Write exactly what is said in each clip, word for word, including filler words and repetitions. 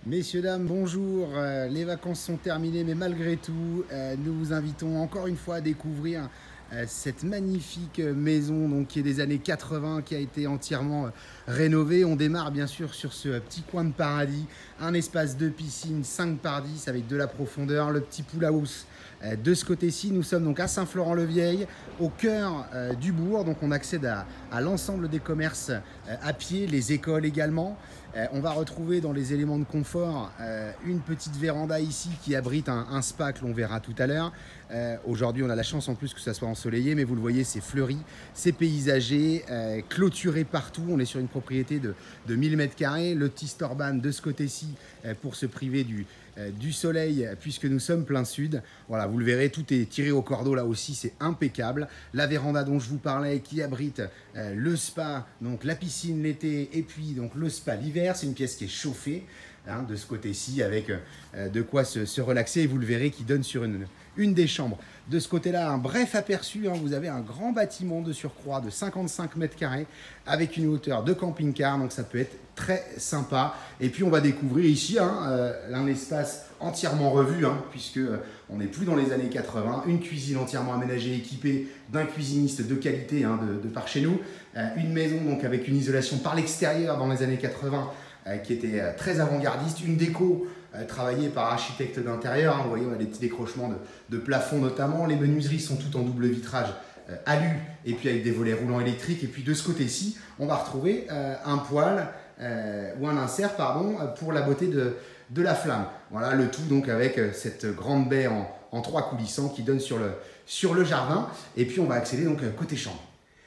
Messieurs, dames, bonjour. Euh, les vacances sont terminées, mais malgré tout, euh, nous vous invitons encore une fois à découvrir euh, cette magnifique maison donc, qui est des années quatre-vingts, qui a été entièrement euh, rénovée. On démarre bien sûr sur ce euh, petit coin de paradis, un espace de piscine cinq par dix avec de la profondeur, le petit pool house. Euh, de ce côté-ci, nous sommes donc à Saint-Florent-le-Vieil, au cœur euh, du bourg. Donc on accède à, à l'ensemble des commerces euh, à pied, les écoles également. Euh, on va retrouver dans les éléments de confort euh, une petite véranda ici qui abrite un, un spa que l'on verra tout à l'heure. Euh, Aujourd'hui, on a la chance en plus que ça soit ensoleillé, mais vous le voyez, c'est fleuri, c'est paysager, euh, clôturé partout. On est sur une propriété de, de mille mètres carrés. Le petit Storban de ce côté-ci euh, pour se priver du, euh, du soleil, puisque nous sommes plein sud. Voilà, vous le verrez, tout est tiré au cordeau là aussi, c'est impeccable. La véranda dont je vous parlais qui abrite euh, le spa, donc la piscine l'été et puis donc le spa l'hiver. C'est une pièce qui est chauffée hein, de ce côté-ci avec euh, de quoi se, se relaxer et vous le verrez qui donne sur une, une des chambres. De ce côté-là, un bref aperçu, hein, vous avez un grand bâtiment de surcroît de cinquante-cinq mètres carrés avec une hauteur de camping-car, donc ça peut être très sympa. Et puis on va découvrir ici hein, euh, un espace entièrement revu, hein, puisque euh, on n'est plus dans les années quatre-vingts, une cuisine entièrement aménagée, équipée d'un cuisiniste de qualité hein, de, de par chez nous, euh, une maison donc avec une isolation par l'extérieur dans les années quatre-vingts euh, qui était euh, très avant-gardiste, une déco euh, travaillée par architecte d'intérieur, hein, vous voyez on a des petits décrochements de, de plafond notamment, les menuiseries sont toutes en double vitrage euh, alu et puis avec des volets roulants électriques, et puis de ce côté-ci on va retrouver euh, un poêle euh, ou un insert pardon pour la beauté de, de la flamme. Voilà le tout donc avec euh, cette grande baie en, en trois coulissants qui donne sur le, sur le jardin, et puis on va accéder donc euh, côté chambre.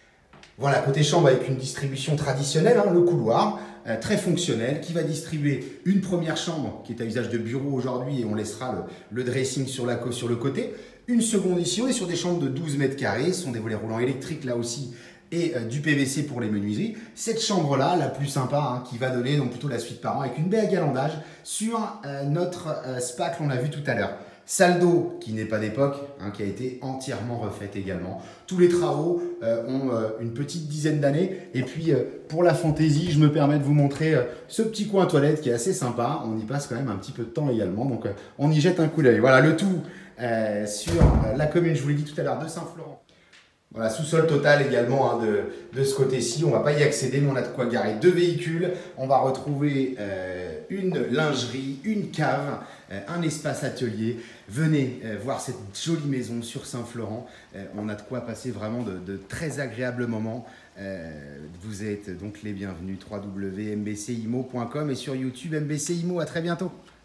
Voilà, côté chambre avec une distribution traditionnelle, hein, le couloir, euh, très fonctionnel, qui va distribuer une première chambre qui est à usage de bureau aujourd'hui et on laissera le, le dressing sur, la, sur le côté. Une seconde ici, on est sur des chambres de douze mètres carrés, ce sont des volets roulants électriques là aussi et euh, du P V C pour les menuiseries. Cette chambre-là, la plus sympa, hein, qui va donner donc plutôt la suite par an avec une baie à galandage sur euh, notre euh, spa que l'on a vu tout à l'heure. Salle d'eau qui n'est pas d'époque, hein, qui a été entièrement refaite également. Tous les travaux euh, ont euh, une petite dizaine d'années. Et puis euh, pour la fantaisie, je me permets de vous montrer euh, ce petit coin toilette qui est assez sympa. On y passe quand même un petit peu de temps également, donc euh, on y jette un coup d'œil. Voilà le tout euh, sur euh, la commune, je vous l'ai dit tout à l'heure, de Saint-Florent. Voilà, sous-sol total également hein, de, de ce côté-ci. On ne va pas y accéder, mais on a de quoi garer deux véhicules. On va retrouver euh, une lingerie, une cave, euh, un espace atelier. Venez euh, voir cette jolie maison sur Saint-Florent. Euh, on a de quoi passer vraiment de, de très agréables moments. Euh, vous êtes donc les bienvenus. w w w point m b c imo point com et sur YouTube M B C Imo. À très bientôt.